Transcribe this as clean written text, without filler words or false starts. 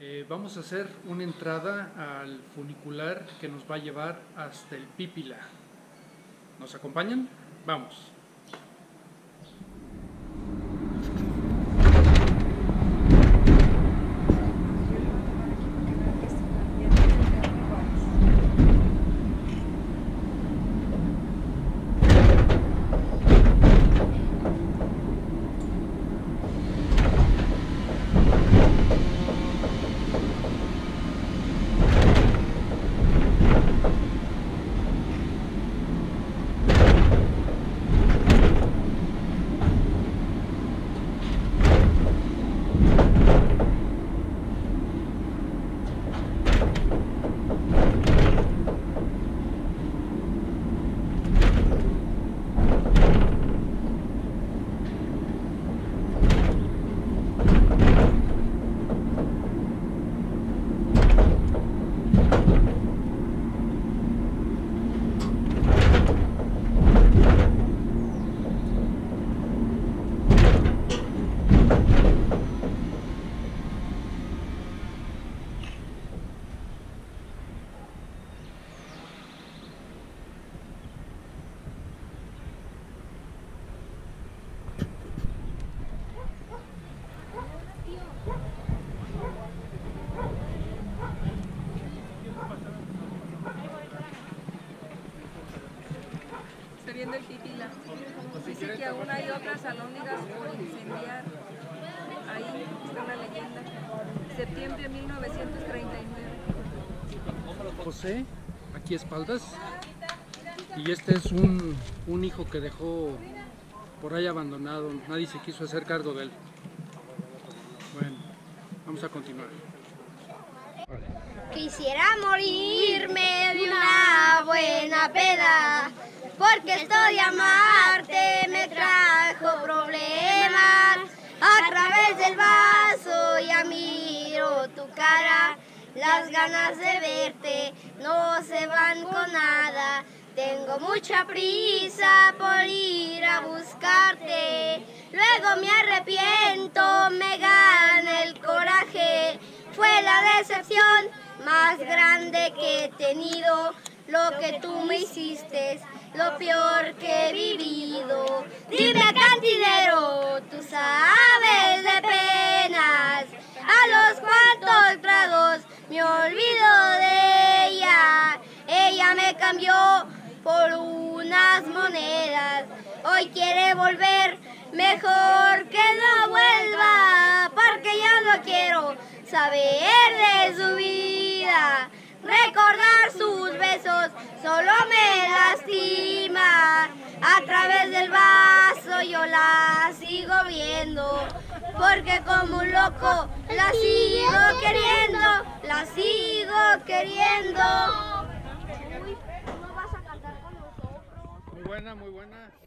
Vamos a hacer una entrada al funicular que nos va a llevar hasta el Pípila. ¿Nos acompañan? Vamos. Viendo el Pípila. Dice que aún hay otras alhóndigas por incendiar. Ahí está una leyenda. Septiembre de 1939. José, aquí espaldas. Y este es un hijo que dejó por ahí abandonado. Nadie se quiso hacer cargo de él. Bueno, vamos a continuar. Quisiera morirme de una buena peda, porque esto de amarte me trajo problemas. A través del vaso ya miro tu cara, las ganas de verte no se van con nada. Tengo mucha prisa por ir a buscarte, luego me arrepiento, me gana el coraje. Fue la decepción más grande que he tenido, lo que tú me hiciste, lo peor que he vivido. Dime, cantinero, tú sabes de penas, a los cuantos tragos me olvido de ella. Ella me cambió por unas monedas, hoy quiere volver, mejor que no vuelva, porque ya no quiero saber de su vida. Recordar sus besos solo me lastima. A través del vaso yo la sigo viendo, porque como un loco la sigo queriendo, la sigo queriendo. Muy buena, muy buena.